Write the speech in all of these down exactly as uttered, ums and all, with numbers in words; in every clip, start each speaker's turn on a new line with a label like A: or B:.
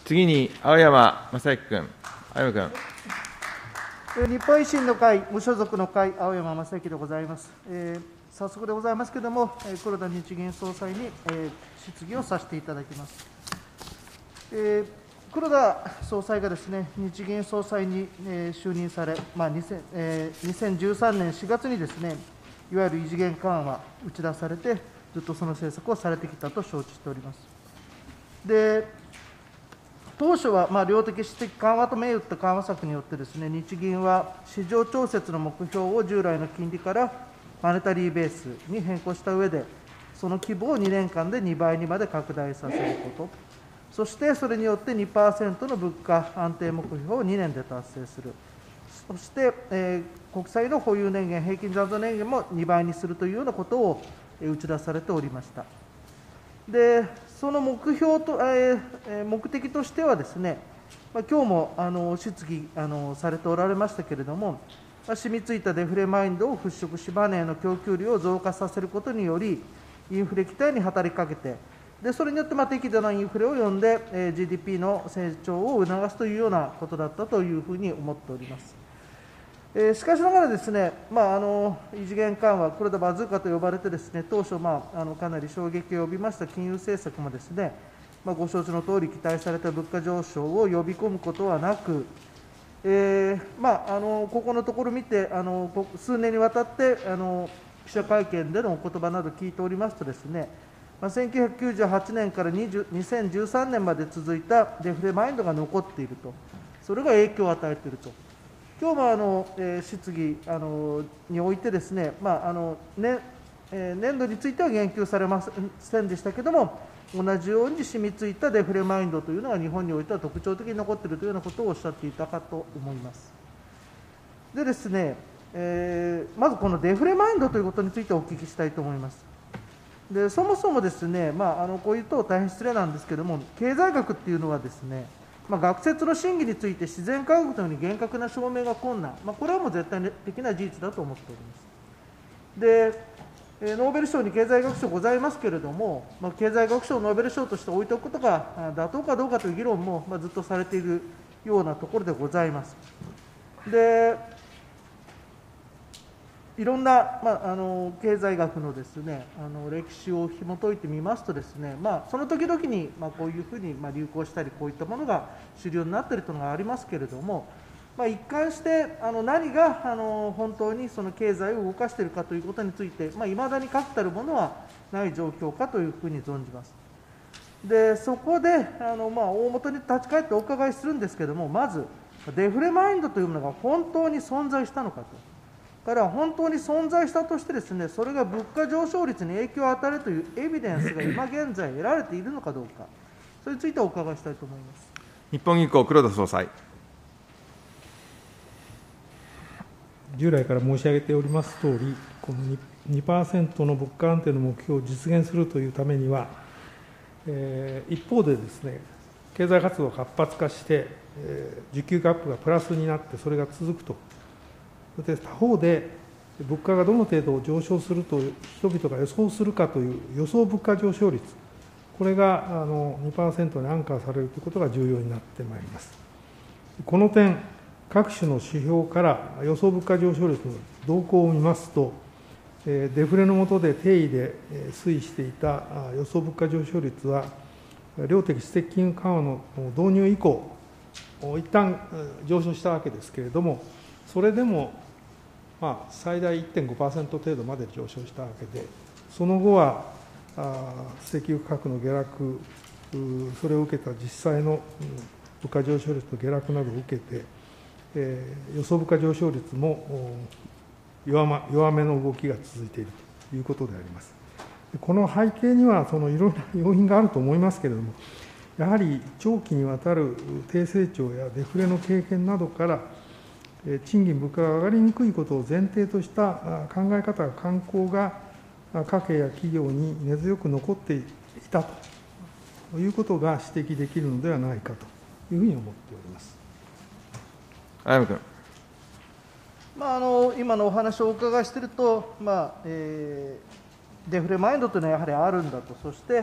A: 次に青山正行君。青山君。
B: 日本維新の会、無所属の会、青山正行でございます。えー、早速でございますけれども、黒田日銀総裁に、えー、質疑をさせていただきます。えー、黒田総裁がですね、日銀総裁に、えー、就任され、まあにせんえー、にせんじゅうさんねんしがつにですね、いわゆる異次元緩和、打ち出されて、ずっとその政策をされてきたと承知しております。で当初は、まあ、量的質的緩和と銘打った緩和策によってですね、日銀は市場調節の目標を従来の金利からマネタリーベースに変更した上で、その規模をにねんかんでにばいにまで拡大させること、そしてそれによって にパーセント の物価安定目標をにねんで達成する、そして、えー、国債の保有年限、平均残存年限もにばいにするというようなことを打ち出されておりました。でその目標と、えー、目的としてはですね、まあ、今日もあの質疑あのされておられましたけれども、まあ、染みついたデフレマインドを払拭し、マネーの供給量を増加させることにより、インフレ期待に働きかけて、でそれによってまあ適度なインフレを呼んで、えー、ジーディーピー の成長を促すというようなことだったというふうに思っております。えー、しかしながらですね、まあ、あの異次元緩和、黒田バズーカと呼ばれてですね、当初、まあ、あのかなり衝撃を呼びました金融政策もですね、まあ、ご承知のとおり、期待された物価上昇を呼び込むことはなく、えーまあ、あのここのところ見て、あの数年にわたってあの記者会見でのお言葉など聞いておりますとですね、まあ、せんきゅうひゃくきゅうじゅうはちねんからにせんじゅうさんねんまで続いたデフレマインドが残っていると、それが影響を与えていると。今日もあの、えー、質疑あのにおいてですね、まああのねえー、年度については言及されませんでしたけれども、同じように染みついたデフレマインドというのが日本においては特徴的に残っているというようなことをおっしゃっていたかと思います。でですね、えー、まずこのデフレマインドということについてお聞きしたいと思います。でそもそもですね、まあ、あのこういうと大変失礼なんですけれども、経済学っていうのはですね、まあ、学説の真偽について自然科学のように厳格な証明が困難、まあ、これはもう絶対的な事実だと思っております。で、ノーベル賞に経済学賞ございますけれども、まあ、経済学賞をノーベル賞として置いておくことが妥当かどうかという議論も、まあ、ずっとされているようなところでございます。でいろんな、まあ、あの経済学のですね、あの歴史を紐解いてみますとですね、まあ、その時々に、まあ、こういうふうに、まあ、流行したり、こういったものが主流になっているというのがありますけれども、まあ、一貫してあの何があの本当にその経済を動かしているかということについて、まあ、未だに確たるものはない状況かというふうに存じます。でそこであの、まあ、大元に立ち返ってお伺いするんですけれども、まずデフレマインドというものが本当に存在したのかと。から本当に存在したとしてですね、それが物価上昇率に影響を与えるというエビデンスが今現在得られているのかどうか、それについてお伺いしたいと思います。
A: 日本銀行、黒田総裁。
C: 従来から申し上げておりますとおり、この にパーセント の物価安定の目標を実現するというためには、えー、一方でですね、経済活動が活発化して、えー、需給ギャップがプラスになって、それが続くと。で他方で、物価がどの程度上昇すると人々が予想するかという予想物価上昇率、これがあの にパーセント にアンカーされるということが重要になってまいります。この点、各種の指標から予想物価上昇率の動向を見ますと、デフレの下で低位で推移していた予想物価上昇率は、量的質的金融緩和の導入以降、一旦上昇したわけですけれども、それでもまあ、最大 いってんごパーセント 程度まで上昇したわけで、その後はあ石油価格の下落、それを受けた実際の物価上昇率の下落などを受けて、えー、予想物価上昇率も弱、ま、弱めの動きが続いているということであります。この背景には、そのいろいろな要因があると思いますけれども、やはり長期にわたる低成長やデフレの経験などから、賃金、物価が上がりにくいことを前提とした考え方、慣行が家計や企業に根強く残っていたということが指摘できるのではないかというふうに思っております。
A: 青山君。
B: まあ、あの今のお話をお伺いしていると、まあえー、デフレマインドというのはやはりあるんだと、そして、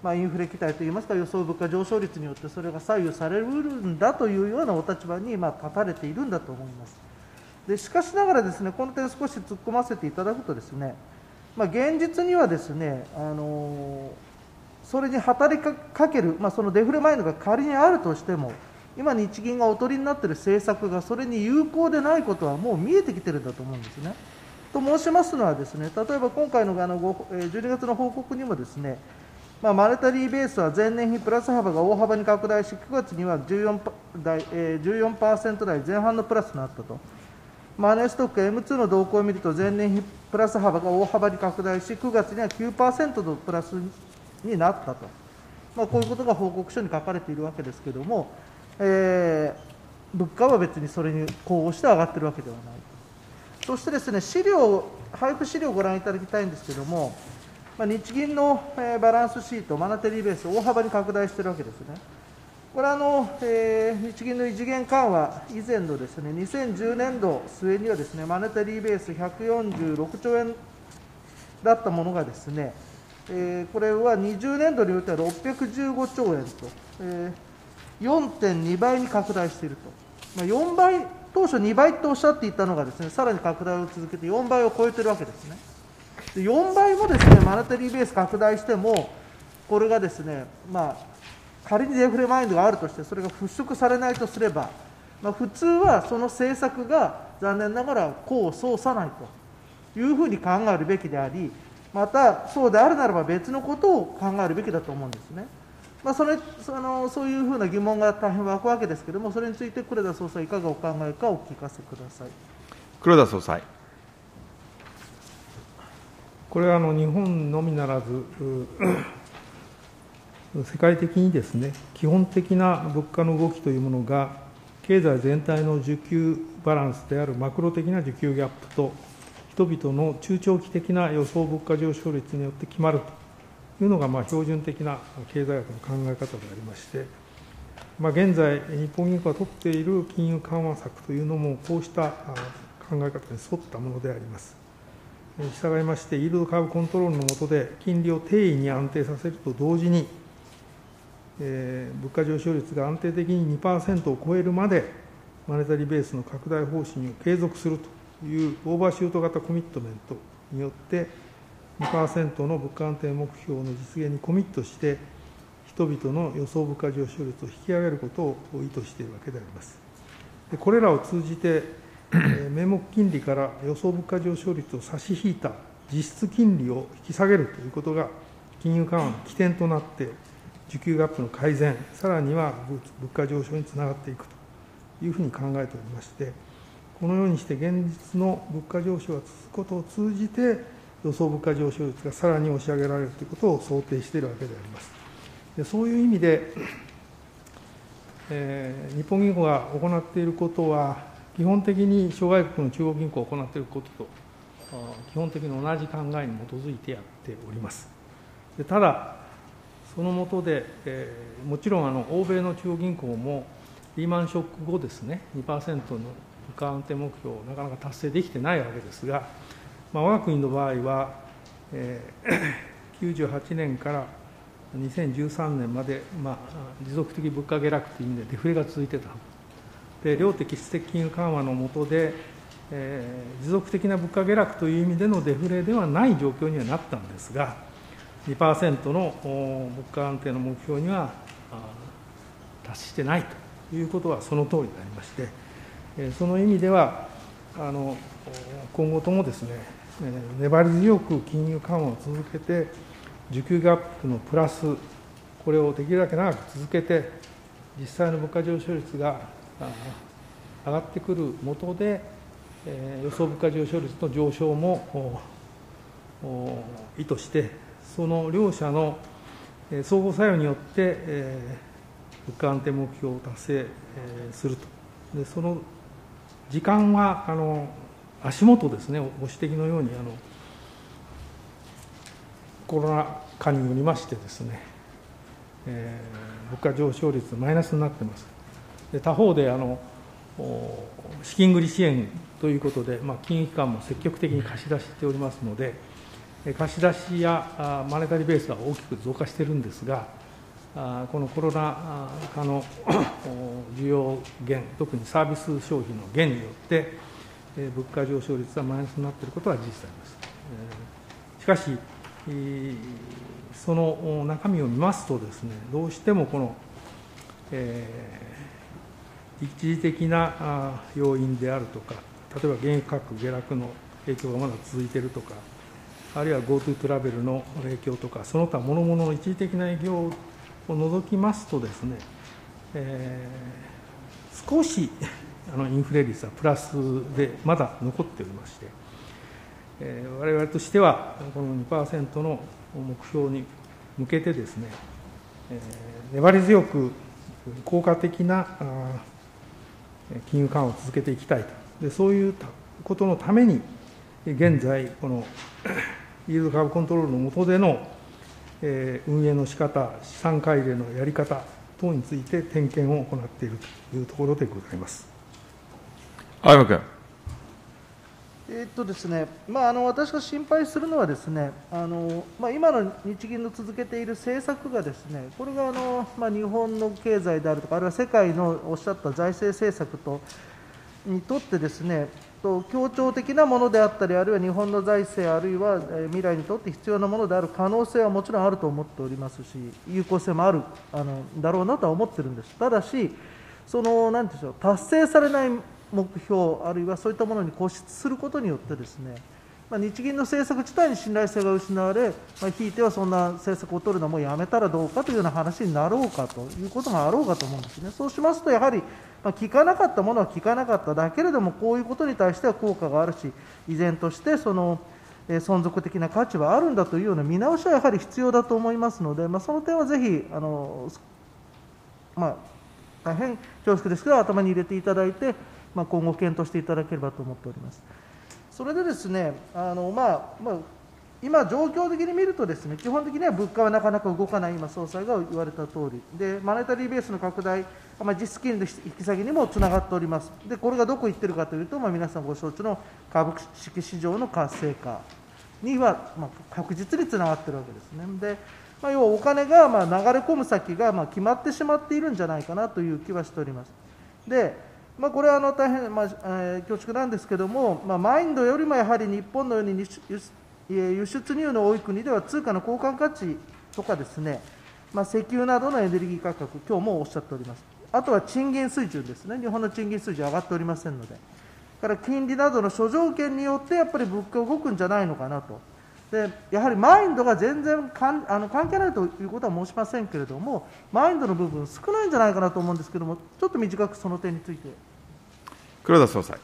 B: まあ、インフレ期待といいますか、予想物価上昇率によってそれが左右されるんだというようなお立場にまあ立たれているんだと思います。でしかしながらですね、この点少し突っ込ませていただくとですね、まあ、現実にはですね、あのそれに働きかける、まあ、そのデフレマインドが仮にあるとしても、今、日銀がおとりになっている政策がそれに有効でないことはもう見えてきているんだと思うんですね。と申しますのはですね、例えば今回のあのじゅうにがつの報告にもですね、まあ、マネタリーベースは前年比プラス幅が大幅に拡大し、くがつには じゅうよんパーセント 台前半のプラスになったと。マネーストック エムツー の動向を見ると、前年比プラス幅が大幅に拡大し、くがつには きゅうパーセント のプラスになったと、まあ、こういうことが報告書に書かれているわけですけれども、えー、物価は別にそれに呼応して上がっているわけではないと。そしてですね、資料、配布資料をご覧いただきたいんですけれども、まあ、日銀の、えー、バランスシート、マネタリーベース、大幅に拡大しているわけですね。これはあの、えー、日銀の異次元緩和以前のですね、にせんじゅうねんど末にはですね、マネタリーベースひゃくよんじゅうろくちょうえんだったものがですね、えー、これはにじゅうねんどにおいてはろっぴゃくじゅうごちょうえんと、えー、よんてんにばいに拡大していると。まあ、よんばい、当初にばいとおっしゃっていたのがですね、さらに拡大を続けてよんばいを超えているわけですね。でよんばいもですね、マネタリーベース拡大しても、これがですね、まあ、仮にデフレマインドがあるとして、それが払拭されないとすれば、まあ、普通はその政策が残念ながら功を奏さないというふうに考えるべきであり、またそうであるならば別のことを考えるべきだと思うんですね。まあ、それそのそういうふうな疑問が大変湧くわけですけれども、それについて黒田総裁、いかがお考えかお聞かせください。
A: 黒田総裁。
C: これはあの日本のみならず、世界的にですね、基本的な物価の動きというものが、経済全体の需給バランスであるマクロ的な需給ギャップと、人々の中長期的な予想物価上昇率によって決まるというのが、まあ、標準的な経済学の考え方でありまして、まあ、現在、日本銀行が取っている金融緩和策というのも、こうした考え方に沿ったものであります。従いまして、イールドカーブコントロールの下で、金利を定位に安定させると同時に、えー、物価上昇率が安定的に にパーセント を超えるまで、マネタリーベースの拡大方針を継続するというオーバーシュート型コミットメントによって、にパーセント の物価安定目標の実現にコミットして、人々の予想物価上昇率を引き上げることを意図しているわけであります。でこれらを通じて、えー、名目金利から予想物価上昇率を差し引いた実質金利を引き下げるということが、金融緩和の起点となって、需給ギャップの改善、さらには物価上昇につながっていくというふうに考えておりまして、このようにして現実の物価上昇が続くことを通じて、予想物価上昇率がさらに押し上げられるということを想定しているわけであります。でそういう意味で、えー、日本銀行が行っていることは、基本的に諸外国の中央銀行が行っていることと、基本的に同じ考えに基づいてやっております。でただ、その下で、えー、もちろんあの欧米の中央銀行もリーマンショック後ですね、にパーセント の物価安定目標をなかなか達成できてないわけですが、まあ、我が国の場合は、えー、きゅうじゅうはちねんからにせんじゅうさんねんまで、まあ、持続的物価下落という意味でデフレが続いてた。で量的質的金融緩和の下で、えー、持続的な物価下落という意味でのデフレではない状況にはなったんですが、にパーセント の物価安定の目標には達してないということはその通りでありまして、その意味では、あの今後ともですね、粘り強く金融緩和を続けて、需給ギャップのプラス、これをできるだけ長く続けて、実際の物価上昇率が上がってくる下で、予想物価上昇率の上昇も意図して、その両者の相互作用によって、えー、物価安定目標を達成、えー、すると。でその時間はあの足元ですね、ご指摘のようにあのコロナ禍によりましてですね、えー、物価上昇率マイナスになっています。で他方であの資金繰り支援ということで、まあ、金融機関も積極的に貸し出しておりますので、 貸し出しやマネタリーベースは大きく増加しているんですが、このコロナ禍の需要減、特にサービス消費の減によって、物価上昇率はマイナスになっていることは事実であります。しかし、その中身を見ますとですね、どうしてもこの、えー、一時的な要因であるとか、例えば原油価格下落の影響がまだ続いているとか、あるいは GoTo トラベルの影響とか、その他諸々の一時的な影響を除きますとですね、えー、少しあのインフレ率はプラスでまだ残っておりまして、えー、我々としては、この にパーセント の目標に向けてですね、えー、粘り強く効果的な金融緩和を続けていきたいと、でそういうことのために、現在、このイールドカーブコントロールの下での、えー、運営の仕方、資産改良のやり方等について点検を行っているというところでございます。
A: 青山君。
B: えーっとですねまあ、あの私が心配するのはですね、あのまあ、今の日銀の続けている政策がですね、これがあの、まあ、日本の経済であるとか、あるいは世界のおっしゃった財政政策とにとってですね、と協調的なものであったり、あるいは日本の財政、あるいは未来にとって必要なものである可能性はもちろんあると思っておりますし、有効性もあるあのだろうなとは思ってるんです。ただし、そのなんていうんでしょう、達成されない目標、あるいはそういったものに固執することによってですね、まあ、日銀の政策自体に信頼性が失われ、まあ、ひいてはそんな政策を取るのもやめたらどうかというような話になろうかということがあろうかと思うんですね。そうしますと、やはり、まあ、効かなかったものは効かなかっただけれども、こういうことに対しては効果があるし、依然としてその、えー、存続的な価値はあるんだというような見直しはやはり必要だと思いますので、まあ、その点はぜひ、あのまあ、大変恐縮ですけど、頭に入れていただいて、まあ、今後検討していただければと思っております。それでですね、あのまあまあ、今、状況的に見るとですね、基本的には物価はなかなか動かない、今、総裁が言われたとおりで、マネタリーベースの拡大、まあ、実質金利の引き下げにもつながっております。で、これがどこ行ってるかというと、まあ、皆さんご承知の株式市場の活性化には、まあ、確実につながっているわけですね。で、まあ、要はお金がまあ流れ込む先がまあ決まってしまっているんじゃないかなという気はしております。でまあ、これはあの大変、まあえー、恐縮なんですけれども、まあ、マインドよりもやはり日本のように輸出入の多い国では通貨の交換価値とかですね、まあ、石油などのエネルギー価格、今日もおっしゃっております。あとは賃金水準ですね、日本の賃金水準上がっておりませんので、から金利などの諸条件によってやっぱり物価が動くんじゃないのかなと。でやはりマインドが全然かんあの関係ないということは申しませんけれども、マインドの部分、少ないんじゃないかなと思うんですけれども、ちょっと短くその点について。
A: 黒田総裁。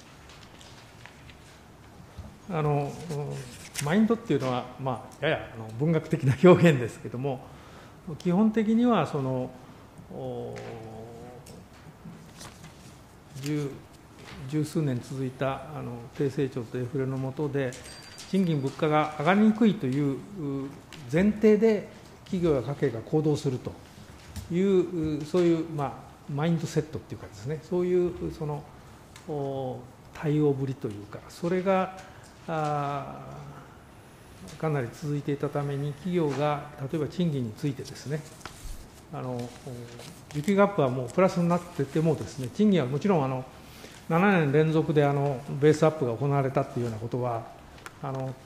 C: あのマインドっていうのは、まあ、ややあの文学的な表現ですけれども、基本的にはその十十数年続いたあの低成長とデフレの下で、賃金、物価が上がりにくいという前提で、企業や家計が行動するという、そういう、まあ、マインドセットっていうかですね、そういうその対応ぶりというか、それがあかなり続いていたために、企業が例えば賃金についてですね、あの雪アップはもうプラスになっててもですね、賃金はもちろんあのななねん連続であのベースアップが行われたというようなことは、あの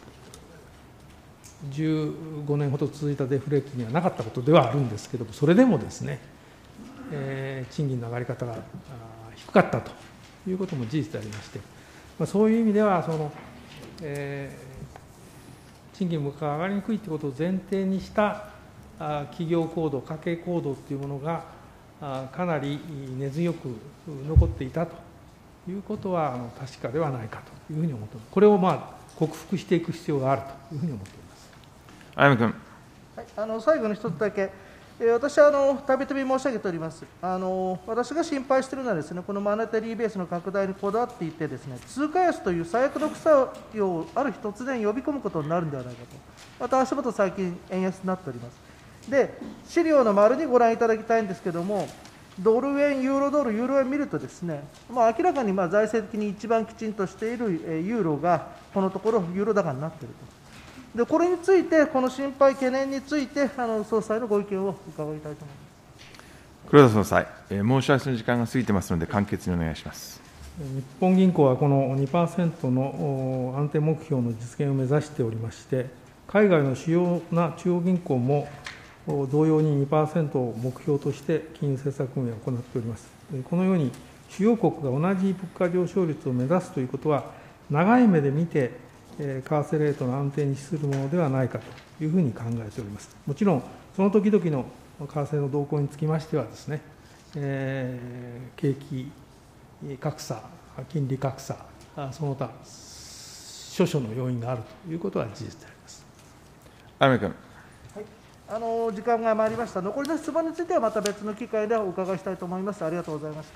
C: じゅうごねんほど続いたデフレ期にはなかったことではあるんですけれども、それでもですね、えー、賃金の上がり方が低かったということも事実でありまして、まあ、そういう意味ではその、えー、賃金、物価が上がりにくいということを前提にしたあ企業行動、家計行動というものがあかなり根強く残っていたということはあの確かではないかというふうに思っています。これをまあ克服していく必要があるというふうに思っています。
A: 青山君。
B: はい、あの最後に一つだけ、えー、私はあのたびたび申し上げております。あの私が心配しているのはですね、このマネタリーベースの拡大にこだわっていてですね、通貨安という最悪の草をある日突然呼び込むことになるんではないかと。また足元最近円安になっております。で資料の丸にご覧いただきたいんですけれども、ドル円、ユーロドル、ユーロ円見るとですね、まあ、明らかにまあ財政的に一番きちんとしているユーロがこのところユーロ高になっていると。 でこれについて、この心配、懸念について、あの総裁のご意見を伺いたいと思います。
A: 黒田総裁、えー申し合わせの時間が過ぎてますので、簡潔にお願いします。
C: 日本銀行はこの にパーセント の安定目標の実現を目指しておりまして、海外の主要な中央銀行も同様に にパーセント を目標として金融政策運営を行っております。このように主要国が同じ物価上昇率を目指すということは、長い目で見て、為替レートの安定に資するものではないかというふうに考えております。もちろん、その時々の為替の動向につきましてはですね、えー、景気格差、金利格差、その他、諸々の要因があるということは事実であります。
A: 青山君。
B: はい、あの時間が参りました。残りの質問についてはまた別の機会でお伺いしたいと思います。ありがとうございました。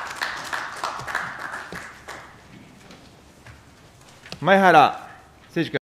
A: 前原誠司君。